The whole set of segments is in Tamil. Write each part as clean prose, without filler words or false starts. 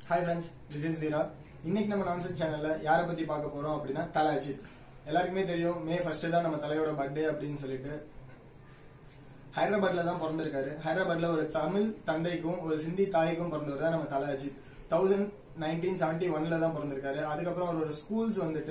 Hi friends, this is Veera. இன்னைக்கு நம்ம நான்சென்ஸ் சேனல்ல யாரை பத்தி பார்க்க போறோம் அப்படின்னா தல அஜித். எல்லாருக்குமே தெரியும் மே 1 தான் நம்ம தலையோட பர்த்டே அப்படின்னு சொல்லிட்டு ஹைதராபாத்ல தான் பிறந்திருக்காரு. ஹைதராபாத்ல ஒரு தமிழ் தந்தைக்கும் ஒரு சிந்தி தாய்க்கும் பிறந்தவர் தான் நம்ம தல அஜித். 1971ல தான் பிறந்திருக்காரு. அதுக்கப்புறம் அவரோட ஸ்கூல்ஸ் வந்துட்டு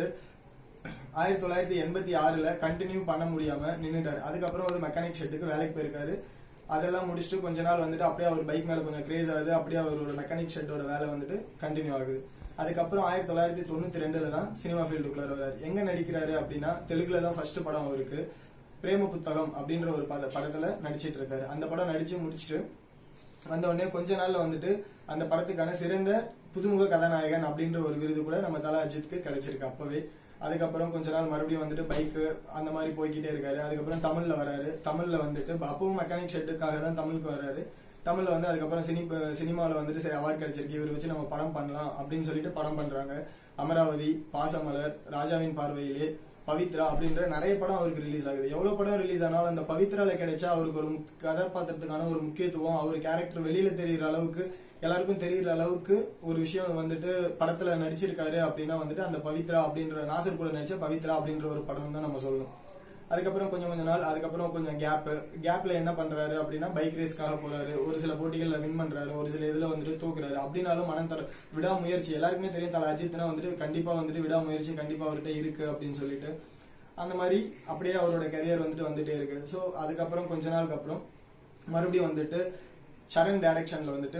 1986ல கண்டினியூ பண்ண முடியாம நின்னுட்டாரு. அதுக்கப்புறம் ஒரு மெக்கானிக் ஷெட்டுக்கு வேலைக்கு போயிருக்காரு. அதெல்லாம் முடிச்சுட்டு கொஞ்ச நாள் வந்துட்டு அப்படியே அவர் பைக் மேல கொஞ்சம் கிரேஸ் ஆகுது. அப்படியே அவரோட மெக்கானிக் ஷெட்டோட வேலை வந்துட்டு கண்டினியூ ஆகுது. அதுக்கப்புறம் 1992ல தான் சினிமா ஃபீல்டுக்குள்ள வர்றாரு. எங்க நடிக்கிறாரு அப்படின்னா தெலுங்குல தான் ஃபர்ஸ்ட் படம் அவருக்கு பிரேம புத்தகம் அப்படின்ற ஒரு படத்துல நடிச்சிட்டு இருக்காரு. அந்த படம் நடிச்சு முடிச்சுட்டு வந்த உடனே கொஞ்ச நாள்ல வந்துட்டு அந்த படத்துக்கான சிறந்த புதுமுக கதாநாயகன் அப்படின்ற ஒரு விருது கூட நம்ம தல அஜித்துக்கு கிடைச்சிருக்கு அப்பவே. அதுக்கப்புறம் கொஞ்ச நாள் மறுபடியும் வந்துட்டு பைக்கு அந்த மாதிரி போய்கிட்டே இருக்காரு. அதுக்கப்புறம் தமிழ்ல வராரு. தமிழ்ல வந்துட்டு அப்பவும் மெக்கானிக் ஷெட்டுக்காக தான் தமிழுக்கு வராரு. தமிழ்ல வந்து அதுக்கப்புறம் சினிமால வந்துட்டு சரி அவார்டு கிடைச்சிருக்கு, இவரை வச்சு நம்ம படம் பண்ணலாம் அப்படின்னு சொல்லிட்டு படம் பண்றாங்க. அமராவதி, பாசமலர், ராஜாவின் பார்வையிலே, பவித்ரா அப்படின்ற நிறைய படம் அவருக்கு ரிலீஸ் ஆகுது. எவ்வளவு படம் ரிலீஸ் ஆனாலும் அந்த பவித்ரால கிடைச்சா அவருக்கு ஒரு கதாபாத்திரத்துக்கான ஒரு முக்கியத்துவம், அவர் கேரக்டர் வெளியில தெரியுற அளவுக்கு எல்லாருக்கும் தெரியுற அளவுக்கு ஒரு விஷயம் வந்துட்டு படத்துல நடிச்சிருக்காரு அப்படின்னா வந்துட்டு அந்த பவித்ரா அப்படின்ற நாசர் கூட நடிச்ச பவித்ரா அப்படின்ற ஒரு படம் தான் நம்ம சொல்லணும். அதுக்கப்புறம் கொஞ்ச நாள் அதுக்கப்புறம் கொஞ்சம் கேப்ல என்ன பண்றாரு அப்படின்னா பைக் ரேஸ்க்காக போறாரு. ஒரு சில போட்டிகள்ல வின் பண்றாரு, ஒரு சில இதுல வந்துட்டு தோக்குறாரு. அப்படின்னாலும் விடாமுயற்சி எல்லாருக்குமே தெரியும். தல அஜித்னா வந்துட்டு கண்டிப்பா வந்துட்டு விடாமுயற்சி கண்டிப்பா அவர்கிட்ட இருக்கு அப்படின்னு சொல்லிட்டு அந்த மாதிரி அப்படியே அவரோட கரியர் வந்துட்டே இருக்கு. சோ அதுக்கப்புறம் கொஞ்ச நாளுக்கு அப்புறம் மறுபடியும் வந்துட்டு சரண் டைரக்ஷன்ல வந்துட்டு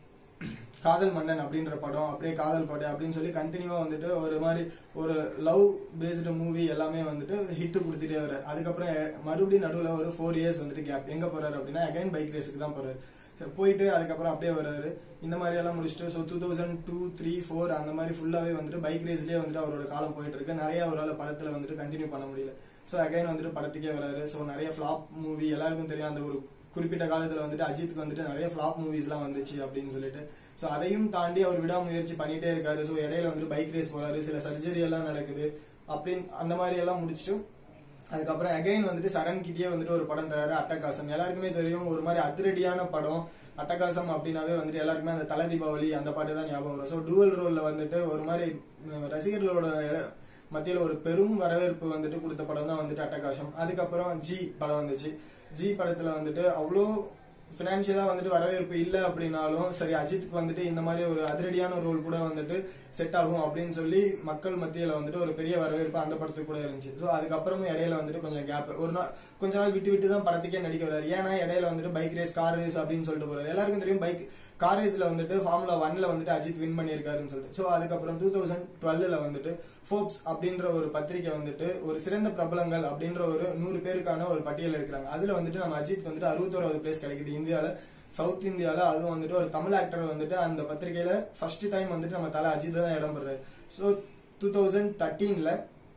காதல் மன்னன் அப்படின்ற படம், அப்படியே காதல் கோட்டை அப்படின்னு சொல்லி கண்டினியூவா வந்துட்டு ஒரு மாதிரி ஒரு லவ் பேஸ்டு மூவி எல்லாமே வந்துட்டு ஹிட் கொடுத்துட்டே வர்றாரு. அதுக்கப்புறம் மறுபடியும் நடுவுல ஒரு 4 இயர்ஸ் வந்துட்டு கேப். எங்க போறாரு அப்படின்னா அகைன் பைக் ரேஸுக்கு தான் போறாரு. போயிட்டு அதுக்கப்புறம் அப்படியே வர்றாரு. இந்த மாதிரி எல்லாம் முடிச்சுட்டு 2002, 3, 4 அந்த மாதிரி ஃபுல்லாவே வந்துட்டு பைக் ரேஸ்லயே வந்துட்டு அவரோட காலம் போயிட்டு இருக்கு. நிறைய அவரால் படத்துல வந்துட்டு கண்டினியூ பண்ண முடியல. சோ அகைன் வந்துட்டு படத்துக்கே வராரு. சோ நிறைய ஃபிளாப் மூவி எல்லாருக்கும் தெரியும். அந்த ஒரு குறிப்பிட்ட காலத்துல வந்துட்டு அஜித்துக்கு வந்துட்டு நிறைய ஃபிளாப் மூவிஸ் எல்லாம் வந்துச்சு அப்படின்னு சொல்லிட்டு சோ அதையும் தாண்டி அவர் விடாமுயற்சி பண்ணிட்டே இருக்காரு. சோ இடையில வந்துட்டு பைக் ரேஸ் போறாரு, சில சர்ஜரி எல்லாம் நடக்குது அப்படின்னு அந்த மாதிரி எல்லாம் முடிச்சுட்டு அதுக்கப்புறம் அகைன் வந்துட்டு சரண் கிட்டே வந்துட்டு ஒரு படம் தராரு, அட்டகாசம். எல்லாருக்குமே தெரியும் ஒரு மாதிரி அதிரடியான படம் அட்டகாசம் அப்படின்னாவே வந்துட்டு எல்லாருக்குமே அந்த தல தீபாவளி அந்த பாட்டு தான் ஞாபகம் வரும். சோ டூவல் ரோல்ல வந்துட்டு ஒரு மாதிரி ரசிகர்களோட மத்தியில ஒரு பெரும் வரவேற்பு வந்துட்டு கொடுத்த படம் தான் வந்துட்டு அட்டகாசம். அதுக்கப்புறம் ஜி படம் வந்துச்சு. ஜி படத்துல வந்துட்டு அவ்வளோ பினான்சியலா வந்துட்டு வரவேற்பு இல்ல அப்படின்னாலும் சரி அஜித்துக்கு வந்துட்டு இந்த மாதிரி ஒரு அதிரடியான ரோல் கூட வந்துட்டு செட் ஆகும் அப்படின்னு சொல்லி மக்கள் மத்தியில வந்துட்டு ஒரு பெரிய வரவேற்பு அந்த படத்துக்கு கூட இருந்துச்சு. சோ அதுக்கப்புறமும் இடையில வந்துட்டு கொஞ்சம் கேப், ஒரு நாள் கொஞ்ச நாள் விட்டு தான் படத்துக்கே நடிக்க வர்றாரு. ஏன்னா இடையில வந்துட்டு பைக் ரேஸ், கார் ரேஸ் அப்படின்னு சொல்லிட்டு போறாரு. எல்லாருக்கும் தெரியும் கார் ரேஸ்ல வந்துட்டு ஃபார்முலா 1ல வந்துட்டு அஜித் வின் பண்ணியிருக்காருன்னு சொல்லிட்டு. சோ அதுக்கப்புறம் 2012ல வந்துட்டு ஃபோர்ப்ஸ் அப்படின்ற ஒரு பத்திரிகை வந்துட்டு ஒரு சிறந்த பிரபலங்கள் அப்படின்ற ஒரு 100 பேருக்கான ஒரு பட்டியல் எடுக்கிறாங்க. அதுல வந்துட்டு நம்ம அஜித் வந்துட்டு 61வது பிளேஸ் கிடைக்குது இந்தியால, சவுத் இந்தியால. அதுவும் வந்துட்டு ஒரு தமிழ் ஆக்டர் வந்துட்டு அந்த பத்திரிகையில ஃபர்ஸ்ட் டைம் வந்துட்டு நம்ம தல அஜித் தான் இடம் பெறாரு. சோ 2013ல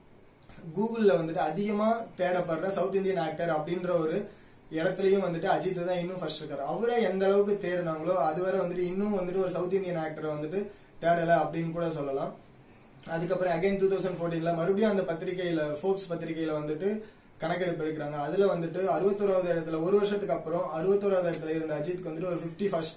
கூகுள்ல வந்துட்டு அதிகமா தேடப்படுற சவுத் இந்தியன் ஆக்டர் அப்படின்ற ஒரு இடத்துலயும் வந்துட்டு அஜித் தான் இன்னும் ஃபர்ஸ்ட் இருக்காரு. அவரை எந்த அளவுக்கு தேடினாங்களோ அதுவரை வந்துட்டு இன்னும் வந்துட்டு ஒரு சவுத் இந்தியன் ஆக்டரை வந்துட்டு தேடல அப்படின்னு கூட சொல்லலாம். அதுக்கப்புறம் அகைன் 2014ல மறுபடியும் அந்த பத்திரிகையில ஃபோர்ப்ஸ் பத்திரிகையில வந்துட்டு கணக்கெடுப்பு எடுக்கிறாங்க. அதுல வந்துட்டு 61வது இடத்துல, ஒரு வருஷத்துக்கு அப்புறம் 61வது இடத்துல இருந்த அஜித்துக்கு வந்துட்டு ஒரு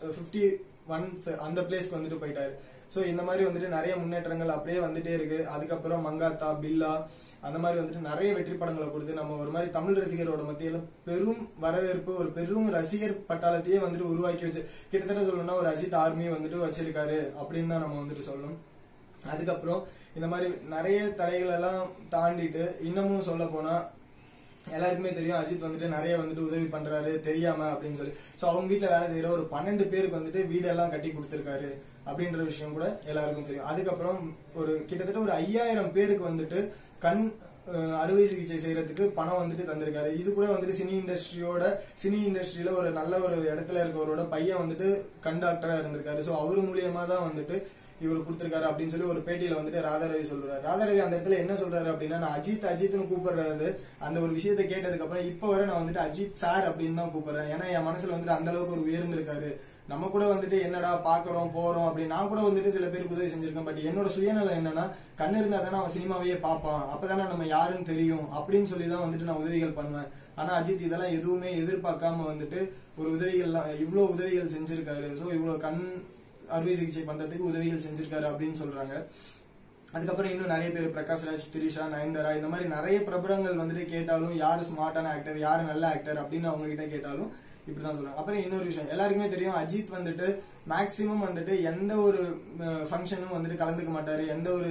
51 அந்த பிளேஸ்க்கு வந்துட்டு போயிட்டாரு. சோ இந்த மாதிரி வந்துட்டு நிறைய முன்னேற்றங்கள் அப்படியே வந்துட்டே இருக்கு. அதுக்கப்புறம் மங்காத்தா, பில்லா அந்த மாதிரி வந்துட்டு நிறைய வெற்றி படங்களை கொடுத்து நம்ம ஒரு மாதிரி தமிழ் ரசிகரோட மத்தியில பெரும் வரவேற்பு, ஒரு பெரும் ரசிகர் பட்டாளத்தையே வந்துட்டு உருவாக்கி வச்சு கிட்டத்தட்ட சொல்லணும்னா ஒரு அஜித் ஆர்மி வந்துட்டு வச்சிருக்காரு அப்படின்னு தான் நம்ம வந்துட்டு சொல்லணும். அதுக்கப்புறம் இந்த மாதிரி நிறைய தடைகள் எல்லாம் தாண்டிட்டு இன்னமும் சொல்ல போனா எல்லாருக்குமே தெரியும் அஜித் வந்துட்டு நிறைய வந்துட்டு உதவி பண்றாரு தெரியாம அப்படின்னு சொல்லி. சோ அவங்க வீட்டுல வேலை செய்யற ஒரு 12 பேருக்கு வந்துட்டு வீடெல்லாம் கட்டி கொடுத்திருக்காரு அப்படின்ற விஷயம் கூட எல்லாருக்கும் தெரியும். அதுக்கப்புறம் ஒரு கிட்டத்தட்ட ஒரு 5000 பேருக்கு வந்துட்டு கண் அறுவை சிகிச்சை செய்யறதுக்கு பணம் வந்துட்டு தந்திருக்காரு. இது கூட வந்துட்டு சினி இண்டஸ்ட்ரியில ஒரு நல்ல ஒரு இடத்துல இருக்கவரோட பையன் வந்துட்டு கண்டாக்டரா இருந்திருக்காரு. சோ அவரு மூலியமா தான் வந்துட்டு இவர் கொடுத்திருக்காரு அப்படின்னு சொல்லி ஒரு பேட்டியில வந்துட்டு ராதாரவி சொல்றாரு. ராதாரவி அந்த இடத்துல என்ன சொல்றாரு அப்படின்னா, நான் அஜித்னு கூப்பிடுறது அந்த ஒரு விஷயத்தை கேட்டதுக்கு அப்புறம் இப்ப வரை நான் வந்துட்டு அஜித் சார் அப்படின்னு தான் கூப்பிடுறேன். ஏன்னா என் மனசுல வந்துட்டு அந்த அளவுக்கு ஒரு உயர்ந்திருக்காரு. நம்ம கூட வந்துட்டு என்னடா பாக்குறோம் போறோம் அப்படின்னு நான் கூட வந்துட்டு சில பேருக்கு உதவி செஞ்சிருக்கேன். பட் என்னோட சுயநலம் என்னன்னா, கண்ணு இருந்தா தானே அவன் சினிமாவையே பார்ப்பான், அப்பதானே நம்ம யாருன்னு தெரியும் அப்படின்னு சொல்லிதான் வந்துட்டு நான் உதவிகள் பண்ணுவேன். ஆனா அஜித் இதெல்லாம் எதுவுமே எதிர்பார்க்காம வந்துட்டு ஒரு உதவிகள் இவ்வளவு உதவிகள் செஞ்சிருக்காரு. சோ இவ்வளவு அறுவை சிகிச்சை பண்றதுக்கு உதவிகள் செஞ்சிருக்காரு அப்படின்னு சொல்றாங்க. அதுக்கப்புறம் இன்னும் நிறைய பேர் பிரகாஷ்ராஜ், திரிஷா, நயன்தாரா இந்த மாதிரி நிறைய பிரபலங்கள் வந்துட்டு கேட்டாலும் யாரு ஸ்மார்ட்டான ஆக்டர், யாரு நல்ல ஆக்டர் அப்படின்னு அவங்க கிட்ட கேட்டாலும் இப்படிதான் சொல்றாங்க. அப்புறம் இன்னொரு விஷயம் எல்லாருக்குமே தெரியும், அஜித் வந்துட்டு மேக்சிமம் வந்துட்டு எந்த ஒரு ஃபங்க்ஷனும் வந்துட்டு கலந்துக்க மாட்டாரு, எந்த ஒரு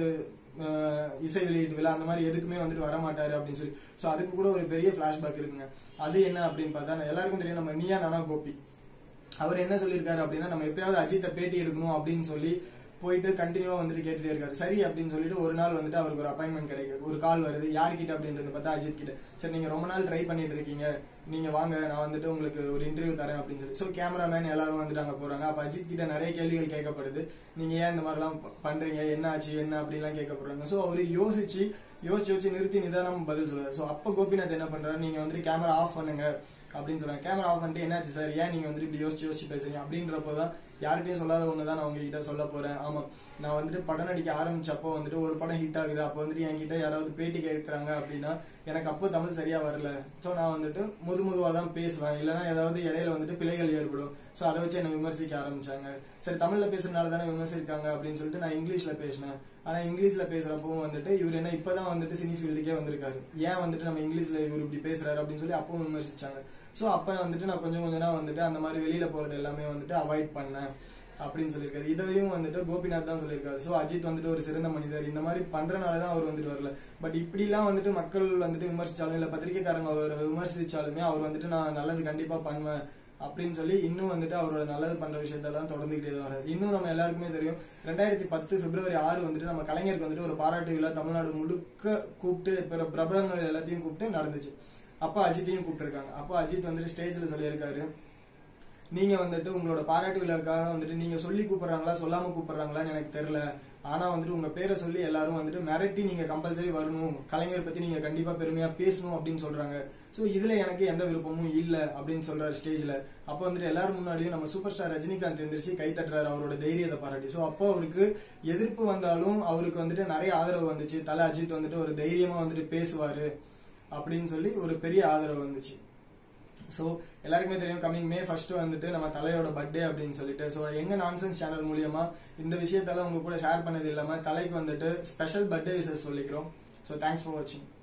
இசை வெளியீட்டு விழா அந்த மாதிரி எதுக்குமே வந்துட்டு வர மாட்டாரு அப்படின்னு சொல்லி. சோ அதுக்கு கூட ஒரு பெரிய பிளாஷ்பேக் இருக்குங்க. அது என்ன அப்படின்னு பார்த்தா எல்லாருக்கும் தெரியும், நம்ம நீயா நானா கோபி அவர் என்ன சொல்லியிருக்காரு அப்படின்னா, நம்ம எப்பயாவது அஜித்தை பேட்டி எடுக்கணும் அப்படின்னு சொல்லி போயிட்டு கண்டினியூவா வந்துட்டு கேட்டுட்டே இருக்காரு. சரி அப்படின்னு சொல்லிட்டு ஒரு நாள் வந்துட்டு அவருக்கு ஒரு அப்பாயின்மெண்ட் கிடைக்குது, ஒரு கால் வருது. யார்கிட்ட அப்படின்றது பார்த்தா அஜித் கிட்ட. சரி நீங்க ரொம்ப நாள் ட்ரை பண்ணிட்டு இருக்கீங்க, நீங்க வாங்க நான் வந்துட்டு உங்களுக்கு ஒரு இன்டர்வியூ தரேன் அப்படின்னு சொல்லி. சோ கேமராமேன் எல்லாரும் வந்துட்டு அங்க போறாங்க. அப்ப அஜித் கிட்ட நிறைய கேள்விகள் கேட்கப்படுது. நீங்க ஏன் இந்த மாதிரி எல்லாம் பண்றீங்க, என்ன ஆச்சு என்ன அப்படின்லாம் கேட்கப்படுறாங்க. சோ அவரு யோசிச்சு நிறுத்தி நிதானம் பதில் சொல்றாரு. சோ அப்ப கோபிநாத் என்ன பண்றாரு, நீங்க வந்துட்டு கேமரா ஆஃப் பண்ணுங்க அப்படின்னு சொல்றாங்க. கேமரா ஆஃப் பண்ணிட்டு என்னாச்சு சார், ஏன் நீங்க வந்துட்டு இப்படி யோசிச்சு பேசுறீங்க அப்படின்றப்போதான் யார்கிட்டயும் சொல்லாத ஒண்ணுதான் நான் உங்ககிட்ட சொல்ல போறேன். ஆமா, நான் வந்துட்டு படம் நடிக்க ஆரம்பிச்சப்போ வந்துட்டு ஒரு படம் ஹிட் ஆகுது, அப்போ வந்துட்டு என்கிட்ட யாராவது பேட்டி கேட்கறாங்க அப்படின்னா எனக்கு அப்போ தமிழ் சரியா வரல. சோ நான் வந்துட்டு முதுவா தான் பேசுவேன், இல்லைன்னா ஏதாவது இடையில வந்துட்டு பிழைகள் ஏற்படும். சோ அதை வச்சு என்ன விமர்சிக்க ஆரம்பிச்சாங்க. சரி தமிழ்ல பேசுறதுனால தானே விமர்சிக்காங்க அப்படின்னு சொல்லிட்டு நான் இங்கிலீஷ்ல பேசினேன். ஆனா இங்கிலீஷ்ல பேசுறப்போ வந்துட்டு இவர் என்ன இப்பதான் வந்துட்டு சினி ஃபீல்டுக்கே வந்திருக்காரு, ஏன் வந்துட்டு நம்ம இங்கிலீஷ்ல இவர் இப்படி பேசுறாரு அப்படின்னு சொல்லி அப்பவும் விமர்சிச்சாங்க. சோ அப்ப வந்துட்டு நான் கொஞ்சம் வந்துட்டு அந்த மாதிரி வெளியில போறது எல்லாமே வந்துட்டு அவாய்ட் பண்ணேன் அப்படின்னு சொல்லியிருக்காரு. இதையும் வந்துட்டு கோபிநாத் தான் சொல்லியிருக்காரு. சோ அஜித் வந்துட்டு ஒரு சிறந்த மனிதர், இந்த மாதிரி பண்றனாலதான் அவர் வந்துட்டு வரல. பட் இப்படி எல்லாம் வந்துட்டு மக்கள் வந்துட்டு விமர்சிச்சாலும் இல்ல பத்திரிகைக்காரங்க அவர் விமர்சிச்சாலுமே அவர் வந்துட்டு நான் நல்லது கண்டிப்பா பண்ணுவேன் அப்படின்னு சொல்லி இன்னும் வந்துட்டு அவரோட நல்லது பண்ற விஷயத்தெல்லாம் தொடர்ந்துகிட்டே தான் வராது. இன்னும் நம்ம எல்லாருக்குமே தெரியும், 2010 பிப்ரவரி 6 வந்துட்டு நம்ம கலைஞருக்கு வந்துட்டு ஒரு பாராட்டு விழா தமிழ்நாடு முழுக்க கூப்பிட்டு பிரபலங்கள் எல்லாத்தையும் கூப்பிட்டு நடந்துச்சு. அப்ப அஜித்தையும் கூப்பிட்டு இருக்காங்க. அப்போ அஜித் வந்துட்டு ஸ்டேஜ்ல சொல்லியிருக்காரு, நீங்க வந்துட்டு உங்களோட பாராட்டு விழாக்காக வந்துட்டு நீங்க சொல்லி கூப்பிடுறாங்களா சொல்லாம கூப்பிடுறாங்களான்னு எனக்கு தெரியல, ஆனா வந்துட்டு உங்க பேரை சொல்லி எல்லாரும் வந்துட்டு மிரட்டி நீங்க கம்பல்சரி வரணும், கலைஞர் பத்தி நீங்க கண்டிப்பா பெருமையா பேசணும் அப்படின்னு சொல்றாங்க. சோ இதுல எனக்கு எந்த விருப்பமும் இல்ல அப்படின்னு சொல்றாரு ஸ்டேஜ்ல. அப்ப வந்துட்டு எல்லாரும் முன்னாடியும் நம்ம சூப்பர் ஸ்டார் ரஜினிகாந்த் எந்திரிச்சு கை தட்டுறாரு அவரோட தைரியத்தை பாராட்டி. சோ அப்போ அவருக்கு எதிர்ப்பு வந்தாலும் அவருக்கு வந்துட்டு நிறைய ஆதரவு வந்துச்சு. தல அஜித் வந்துட்டு ஒரு தைரியமா வந்துட்டு பேசுவாரு அப்படின்னு சொல்லி ஒரு பெரிய ஆதரவு வந்துச்சு. சோ எல்லாருக்குமே தெரியும், கமிங் May 1 வந்துட்டு நம்ம தலையோட பர்த்டே அப்படின்னு சொல்லிட்டு. சோ எங்க நான்சென்ஸ் சேனல் மூலியமா இந்த விஷயத்தெல்லாம் உங்க கூட ஷேர் பண்ணது இல்லாம தலைக்கு வந்துட்டு ஸ்பெஷல் பர்த்டே விஷஸ் சொல்லிக்கிறோம். சோ தேங்க்ஸ் ஃபார் வாட்சிங்.